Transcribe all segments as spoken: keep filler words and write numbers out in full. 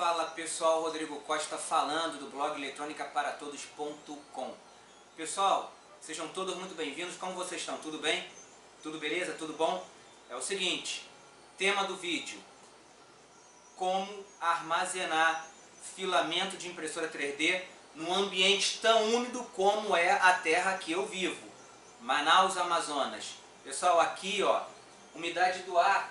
Fala pessoal, Rodrigo Costa falando do blog eletrônica para todos ponto com. Pessoal, sejam todos muito bem-vindos. Como vocês estão? Tudo bem? Tudo beleza? Tudo bom? É o seguinte, tema do vídeo: como armazenar filamento de impressora três D num ambiente tão úmido como é a terra que eu vivo, Manaus, Amazonas. Pessoal, aqui ó, umidade do ar,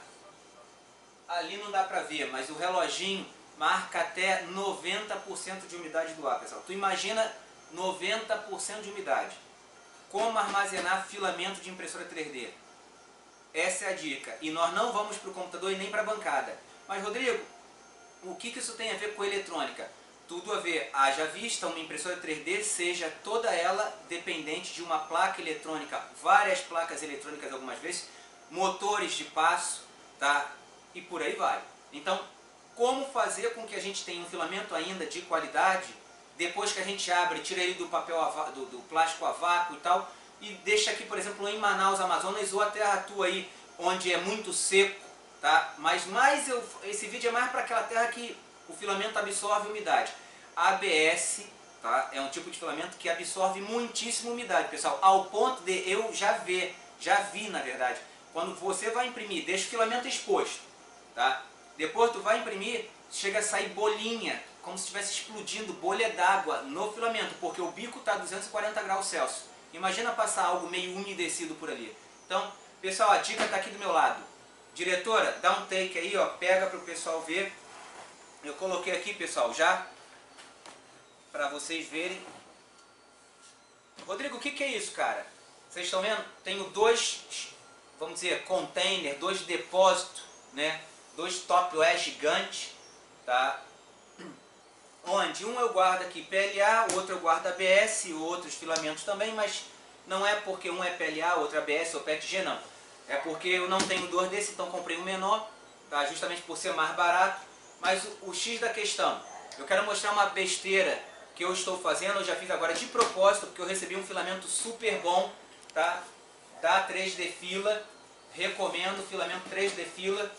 ali não dá pra ver, mas o reloginho marca até noventa por cento de umidade do ar, pessoal. Tu imagina noventa por cento de umidade. Como armazenar filamento de impressora três D? Essa é a dica. E nós não vamos para o computador e nem para a bancada. Mas Rodrigo, o que, que isso tem a ver com eletrônica? Tudo a ver. Haja vista uma impressora três D, seja toda ela dependente de uma placa eletrônica, várias placas eletrônicas algumas vezes, motores de passo, tá? E por aí vai. Então, como fazer com que a gente tenha um filamento ainda de qualidade, depois que a gente abre, tira ele do papel, do, do plástico a vácuo e tal, e deixa aqui, por exemplo, em Manaus, Amazonas, ou até a tua aí, onde é muito seco, tá? Mas mais eu, esse vídeo é mais para aquela terra que o filamento absorve umidade. A B S, tá? É um tipo de filamento que absorve muitíssima umidade, pessoal, ao ponto de eu já ver, já vi na verdade, quando você vai imprimir, deixa o filamento exposto, tá? Depois tu vai imprimir, chega a sair bolinha, como se estivesse explodindo bolha d'água no filamento, porque o bico está a duzentos e quarenta graus Celsius. Imagina passar algo meio umedecido por ali. Então, pessoal, a dica está aqui do meu lado. Diretora, dá um take aí, ó, pega para o pessoal ver. Eu coloquei aqui, pessoal, já, para vocês verem. Rodrigo, o que, que é isso, cara? Vocês estão vendo? Tenho dois, vamos dizer, container, dois depósitos, né? Dois topware gigantes, tá? Onde um eu guardo aqui P L A, o outro eu guardo A B S e outros filamentos também, mas não é porque um é P L A, outro é A B S ou P E T G, não. É porque eu não tenho dois desses, então comprei um menor, tá? Justamente por ser mais barato. Mas o, o X da questão, eu quero mostrar uma besteira que eu estou fazendo, eu já fiz agora de propósito, porque eu recebi um filamento super bom, tá? Da três D Fila, recomendo, filamento três D Fila.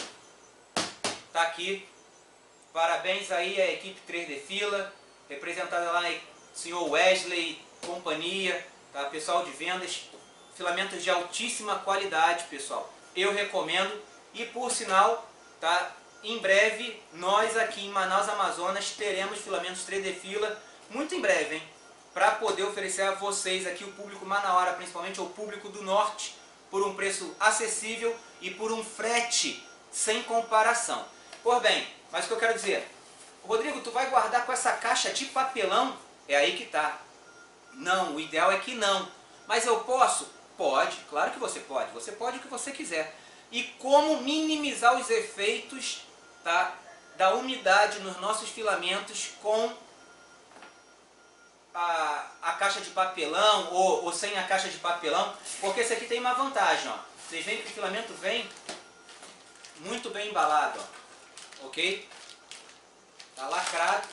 Tá aqui, parabéns aí à equipe três D Fila, representada lá o senhor Wesley, companhia, tá? Pessoal de vendas, filamentos de altíssima qualidade, pessoal, eu recomendo. E por sinal, tá? Em breve, nós aqui em Manaus, Amazonas, teremos filamentos três D Fila, muito em breve, hein? Para poder oferecer a vocês aqui, o público manauara, principalmente o público do norte, por um preço acessível e por um frete sem comparação. Por bem, mas o que eu quero dizer, Rodrigo, tu vai guardar com essa caixa de papelão? É aí que tá. Não, o ideal é que não. Mas eu posso? Pode, claro que você pode. Você pode o que você quiser. E como minimizar os efeitos, tá, da umidade nos nossos filamentos com a, a caixa de papelão ou, ou sem a caixa de papelão? Porque esse aqui tem uma vantagem, ó. Vocês veem que o filamento vem muito bem embalado, ó. Ok? Tá lacrado.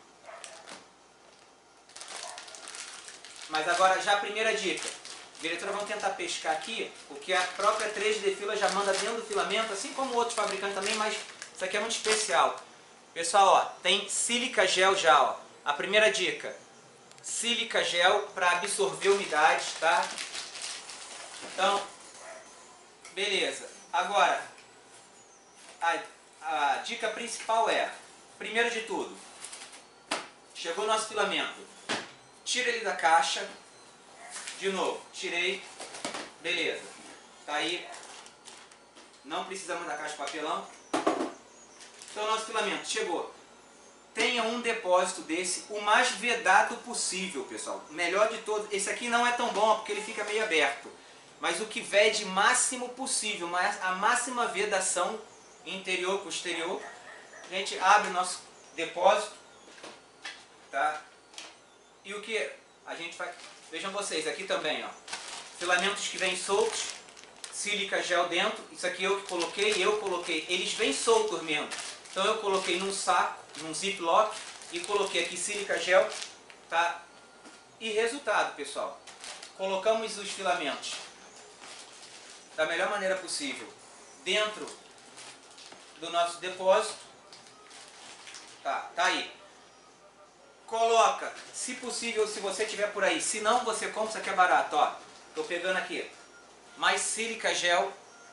Mas agora já a primeira dica. Diretora, vamos tentar pescar aqui, porque a própria três D Fila já manda dentro do filamento, assim como outros fabricantes também, mas isso aqui é muito especial. Pessoal, ó, tem sílica gel já, ó. A primeira dica, sílica gel para absorver umidade, tá? Então, beleza. Agora, a A dica principal é, primeiro de tudo, chegou o nosso filamento, tira ele da caixa, de novo, tirei, beleza, tá aí, não precisamos da caixa de papelão. Então o nosso filamento chegou, tenha um depósito desse, o mais vedado possível, pessoal, melhor de todos. Esse aqui não é tão bom porque ele fica meio aberto, mas o que vede máximo possível, a máxima vedação interior, posterior. A gente abre o nosso depósito, tá? E o que a gente faz? Vejam vocês, aqui também, ó, filamentos que vêm soltos, sílica gel dentro. Isso aqui eu que coloquei, eu coloquei, eles vêm soltos mesmo. Então eu coloquei num saco, num ziplock, e coloquei aqui sílica gel, tá? E resultado, pessoal, colocamos os filamentos da melhor maneira possível dentro do nosso depósito. Tá, tá aí. Coloca, se possível, se você tiver por aí. Se não, você compra, isso aqui é barato, ó. Tô pegando aqui mais sílica gel,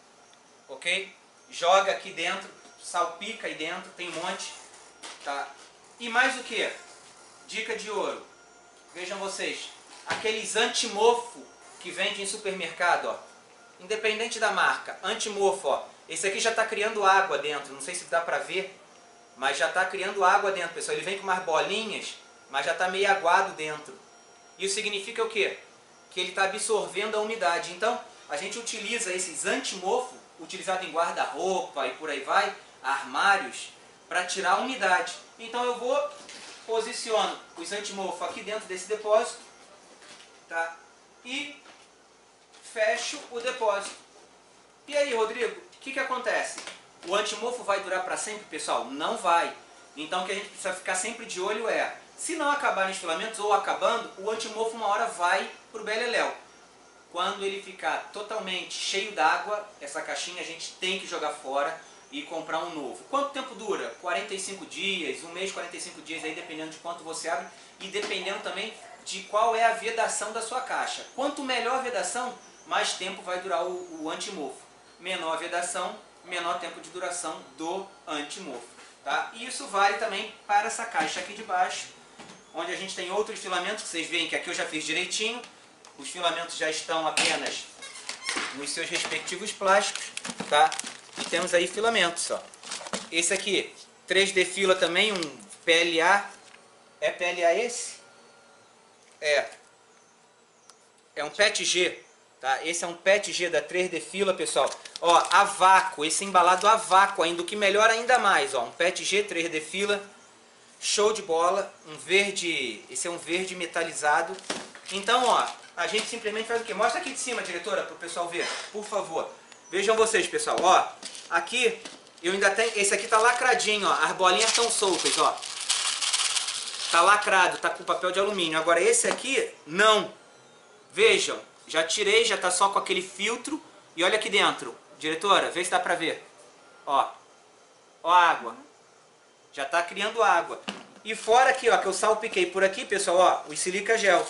ok? Joga aqui dentro, salpica aí dentro, tem um monte, tá? E mais o que? Dica de ouro. Vejam vocês, aqueles antimofo que vende em supermercado, ó. Independente da marca, antimofo, ó. Esse aqui já está criando água dentro, não sei se dá pra ver, mas já está criando água dentro, pessoal. Ele vem com umas bolinhas, mas já está meio aguado dentro. Isso significa o quê? Que ele está absorvendo a umidade. Então, a gente utiliza esses antimofo, utilizado em guarda-roupa e por aí vai, armários, para tirar a umidade. Então eu vou, posiciono os antimofo aqui dentro desse depósito, tá? E fecho o depósito. E aí, Rodrigo, o que que acontece? O antimofo vai durar para sempre, pessoal? Não vai. Então o que a gente precisa ficar sempre de olho é, se não acabarem os filamentos ou acabando, o antimofo uma hora vai para o beleléu. Quando ele ficar totalmente cheio d'água, essa caixinha a gente tem que jogar fora e comprar um novo. Quanto tempo dura? quarenta e cinco dias, um mês, quarenta e cinco dias, aí dependendo de quanto você abre e dependendo também de qual é a vedação da sua caixa. Quanto melhor a vedação, mais tempo vai durar o, o antimofo. Menor a vedação, menor tempo de duração do antimofo. Tá? E isso vale também para essa caixa aqui de baixo, onde a gente tem outros filamentos, que vocês veem que aqui eu já fiz direitinho. Os filamentos já estão apenas nos seus respectivos plásticos, tá? E temos aí filamentos, ó. Esse aqui, três D fila também, um P L A. É P L A esse? É. É um P E T G, tá? Esse é um P E T G da três D fila, pessoal. Ó, a vácuo, esse embalado a vácuo ainda, o que melhora ainda mais, ó. Um P E T G três D fila. Show de bola. Um verde, esse é um verde metalizado. Então, ó, a gente simplesmente faz o quê? Mostra aqui de cima, diretora, para o pessoal ver, por favor. Vejam vocês, pessoal, ó, aqui eu ainda tenho, esse aqui tá lacradinho, ó, as bolinhas estão soltas, ó. Tá lacrado, tá com papel de alumínio. Agora esse aqui, não. Vejam, já tirei, já tá só com aquele filtro. E olha aqui dentro, diretora, vê se dá pra ver. Ó, ó a água. Já tá criando água. E fora aqui, ó, que eu salpiquei por aqui, pessoal, ó, o silica gel.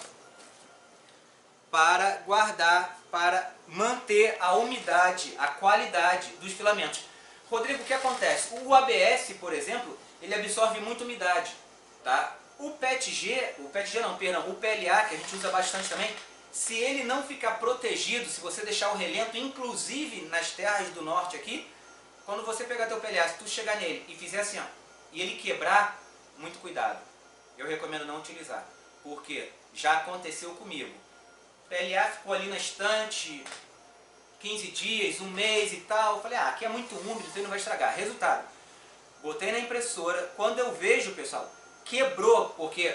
Para guardar, para manter a umidade, a qualidade dos filamentos. Rodrigo, o que acontece? O A B S, por exemplo, ele absorve muita umidade, tá? O P E T G, o P E T G não, perdão, o P L A, que a gente usa bastante também, se ele não ficar protegido, se você deixar o relento, inclusive nas terras do norte aqui, quando você pegar teu P L A, se tu chegar nele e fizer assim, ó, e ele quebrar, muito cuidado. Eu recomendo não utilizar, porque já aconteceu comigo. P L A ficou ali na estante quinze dias, um mês e tal. Eu falei, ah, aqui é muito úmido, isso aí não vai estragar. Resultado, botei na impressora. Quando eu vejo, pessoal, quebrou, porque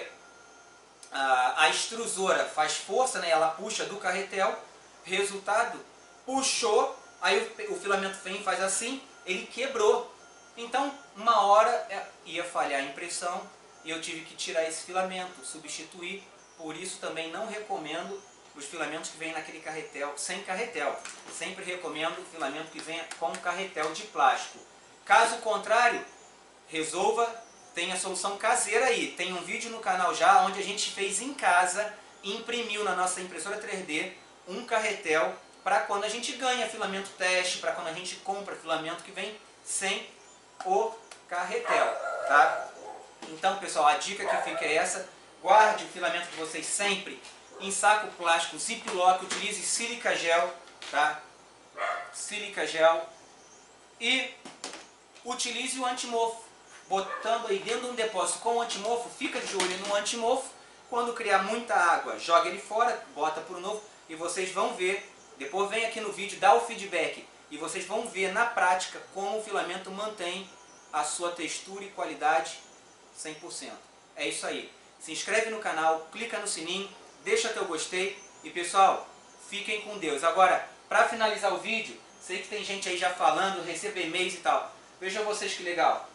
a, a extrusora faz força, né? Ela puxa do carretel. Resultado, puxou, aí o, o filamento fem faz assim, ele quebrou. Então, uma hora ia falhar a impressão e eu tive que tirar esse filamento, substituir. Por isso também não recomendo os filamentos que vêm naquele carretel, sem carretel. Sempre recomendo o filamento que venha com carretel de plástico. Caso contrário, resolva, tem a solução caseira aí. Tem um vídeo no canal já, onde a gente fez em casa, imprimiu na nossa impressora três D, um carretel, para quando a gente ganha filamento teste, para quando a gente compra filamento que vem sem o carretel, tá? Então, pessoal, a dica que fica é essa. Guarde o filamento de vocês sempre em saco plástico Ziploc, utilize sílica gel, tá? Sílica gel. E utilize o antimofo. Botando aí dentro de um depósito com o antimofo, fica de olho no antimofo. Quando criar muita água, joga ele fora, bota por novo e vocês vão ver. Depois vem aqui no vídeo, dá o feedback e vocês vão ver na prática como o filamento mantém a sua textura e qualidade cem por cento. É isso aí. Se inscreve no canal, clica no sininho, deixa teu gostei e pessoal, fiquem com Deus. Agora, para finalizar o vídeo, sei que tem gente aí já falando, recebo e-mails e tal. Vejam vocês que legal.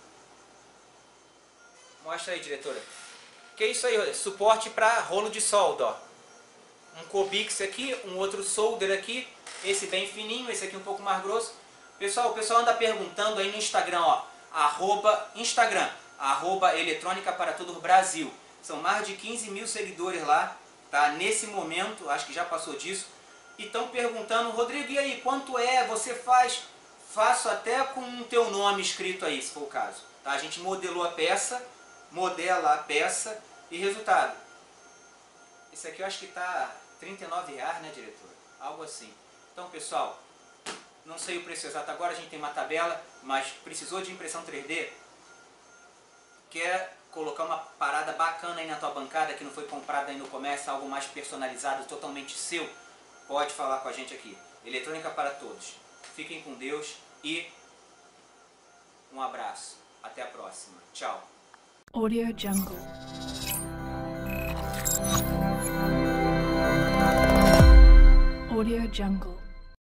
Mostra aí, diretora. Que é isso aí, suporte para rolo de solda, ó. Um Cobix aqui, um outro solder aqui, esse bem fininho, esse aqui um pouco mais grosso. Pessoal, o pessoal anda perguntando aí no Instagram, ó, arroba Instagram, arroba Eletrônica para Todos Brasil. São mais de quinze mil seguidores lá, tá? Nesse momento, acho que já passou disso. E estão perguntando, Rodrigo, e aí, quanto é? Você faz? Faço até com o teu nome escrito aí, se for o caso. Tá? A gente modelou a peça, modela a peça e resultado. Esse aqui eu acho que está trinta e nove reais, né, diretora? Algo assim. Então, pessoal, não sei o preço exato agora, a gente tem uma tabela, mas precisou de impressão três D? Quer colocar uma parada bacana aí na tua bancada, que não foi comprada aí no comércio, algo mais personalizado, totalmente seu? Pode falar com a gente aqui. Eletrônica para Todos. Fiquem com Deus e um abraço. Até a próxima. Tchau. Audio Jungle. Audio Jungle.